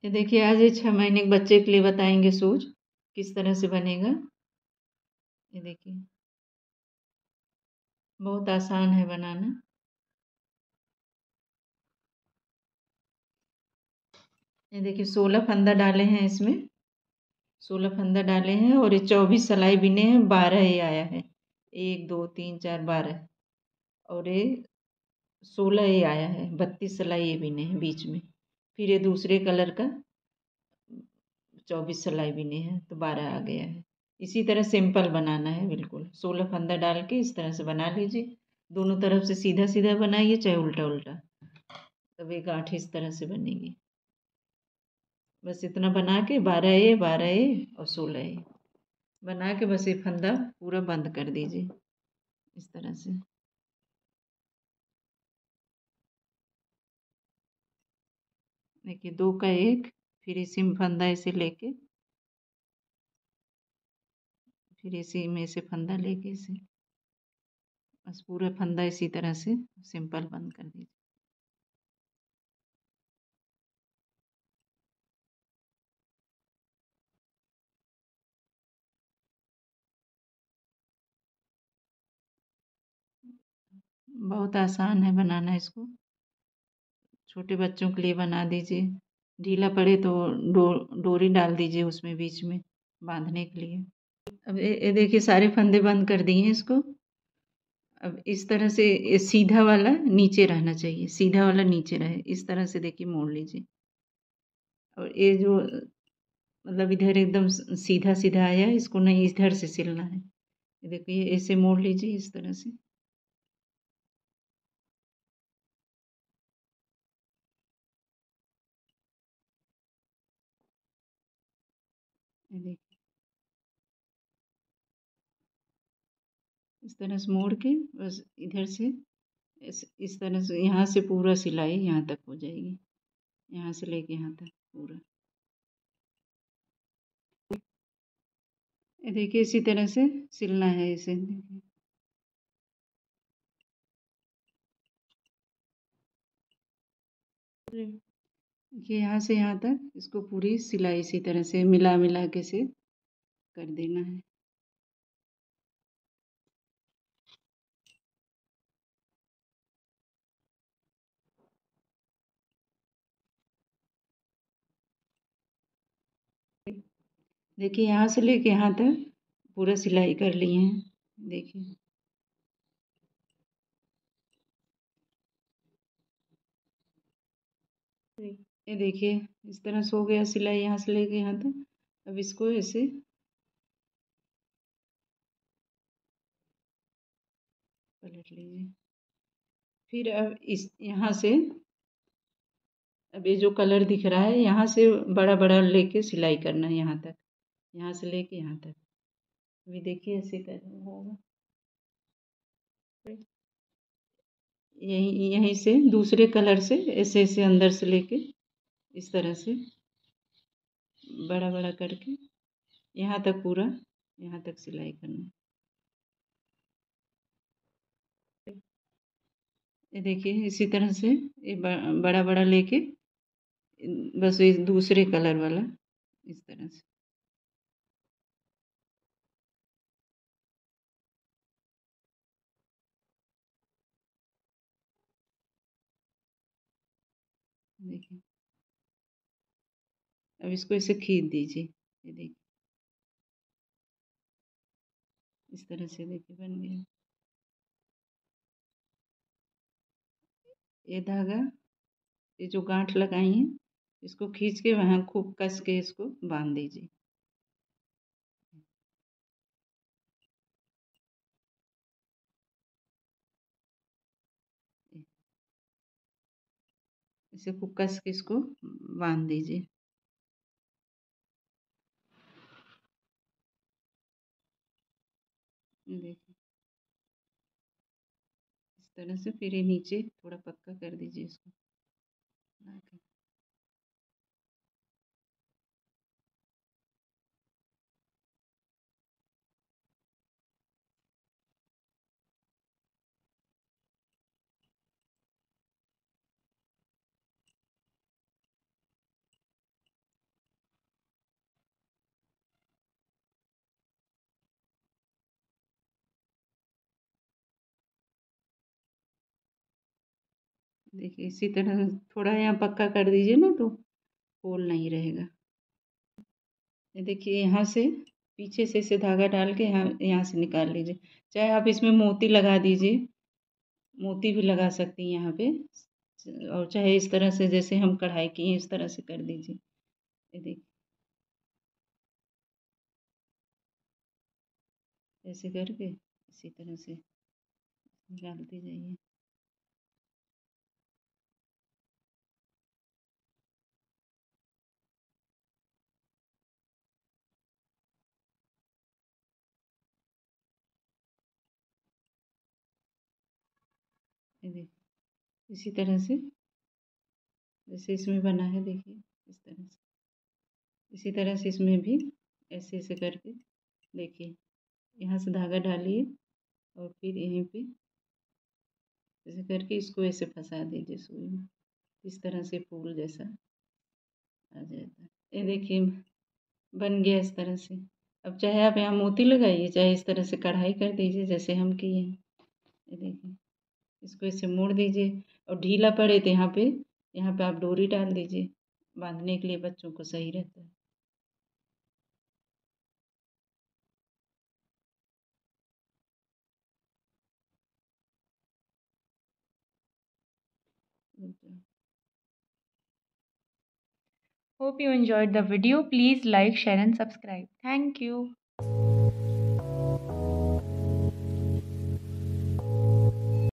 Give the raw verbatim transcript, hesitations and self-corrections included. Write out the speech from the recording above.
ये देखिए आज ये छः महीने के बच्चे के लिए बताएंगे शूज किस तरह से बनेगा। ये देखिए बहुत आसान है बनाना। ये देखिए सोलह फंदा डाले हैं इसमें, सोलह फंदा डाले हैं और ये चौबीस सिलाई बिने हैं, बारह ये आया है। एक दो तीन चार बारह और ये सोलह ये आया है, बत्तीस सिलाई ये बिने हैं बीच में। फिर ये दूसरे कलर का चौबीस सिलाई बिने हैं तो बारह आ गया है। इसी तरह सिंपल बनाना है, बिल्कुल सोलह फंदा डाल के इस तरह से बना लीजिए। दोनों तरफ से सीधा सीधा बनाइए चाहे उल्टा उल्टा, तब ये गांठ इस तरह से बनेगी। बस इतना बना के बारह ए बारह ए और सोलह ए बना के बस ये फंदा पूरा बंद कर दीजिए इस तरह से। देखिए दो का एक, फिर इसी में फंदा ऐसे लेके, फिर इसी में से फंदा लेके इसे बस पूरा फंदा इसी तरह से सिंपल बंद कर दीजिए। बहुत आसान है बनाना इसको, छोटे बच्चों के लिए बना दीजिए। ढीला पड़े तो डो डोरी डाल दीजिए उसमें बीच में बांधने के लिए। अब ये ये देखिए सारे फंदे बंद कर दिए हैं इसको। अब इस तरह से ये सीधा वाला नीचे रहना चाहिए, सीधा वाला नीचे रहे इस तरह से देखिए मोड़ लीजिए। और ये जो मतलब इधर एकदम सीधा सीधा आया इसको नहीं इधर से सिलना है। ये देखिए ऐसे मोड़ लीजिए इस तरह से। ये देखिए इस तरह से मोड़ के बस इधर से इस इस तरह से यहाँ से पूरा सिलाई यहाँ तक हो जाएगी, यहाँ से लेके यहाँ तक पूरा। ये देखिए इसी तरह से सिलना है इसे। देखिए देखिए यहाँ से यहाँ तक इसको पूरी सिलाई इसी तरह से मिला मिला के से कर देना है। देखिए यहाँ से लेके यहाँ तक पूरा सिलाई कर लिए हैं। देखिए ये देखिए इस तरह से हो गया सिलाई यहाँ से लेके यहाँ तक। अब इसको ऐसे पलट लीजिए। फिर अब इस यहाँ से अब ये जो कलर दिख रहा है यहाँ से बड़ा बड़ा लेके सिलाई करना है यहाँ तक, यहाँ से लेके यहाँ तक। अभी देखिए ऐसे कर होगा, यहीं यहीं से दूसरे कलर से ऐसे ऐसे अंदर से लेके इस तरह से बड़ा बड़ा करके यहाँ तक पूरा यहाँ तक सिलाई करना। ये देखिए इसी तरह से ये बड़ा बड़ा लेके बस ये दूसरे कलर वाला इस तरह से। देखिए अब इसको ऐसे खींच दीजिए। ये देखिए इस तरह से देखिए बन गया। ये धागा ये जो गांठ लगाई है इसको खींच के वहाँ खूब कस के इसको बांध दीजिए। इसे खूब कस के इसको बांध दीजिए। देखिए इस तरह से फिर ये नीचे थोड़ा पक्का कर दीजिए इसको। देखिए इसी तरह थोड़ा यहाँ पक्का कर दीजिए ना, तो होल नहीं रहेगा। ये देखिए यहाँ से पीछे से इसे धागा डाल के यहाँ यहाँ से निकाल लीजिए। चाहे आप इसमें मोती लगा दीजिए, मोती भी लगा सकती हैं यहाँ पे, और चाहे इस तरह से जैसे हम कढ़ाई की हैं इस तरह से कर दीजिए। ये देखिए ऐसे करके इसी तरह से निकालते जाइए। ये देखिए इसी तरह से जैसे इसमें बना है, देखिए इस तरह से, इसी तरह से इसमें भी ऐसे ऐसे करके देखिए यहाँ से धागा डालिए और फिर यहीं पे ऐसे करके इसको ऐसे फंसा दीजिए सुई में। इस तरह से फूल जैसा आ जाता है। ये देखिए बन गया इस तरह से। अब चाहे आप यहाँ मोती लगाइए, चाहे इस तरह से कढ़ाई कर दीजिए जैसे हम किए हैं। ये देखिए इसको ऐसे मोड़ दीजिए, और ढीला पड़े तो यहाँ पे यहाँ पे आप डोरी डाल दीजिए, बांधने के लिए बच्चों को सही रहता है। Hope you enjoyed the video. Please like, share and subscribe. Thank you.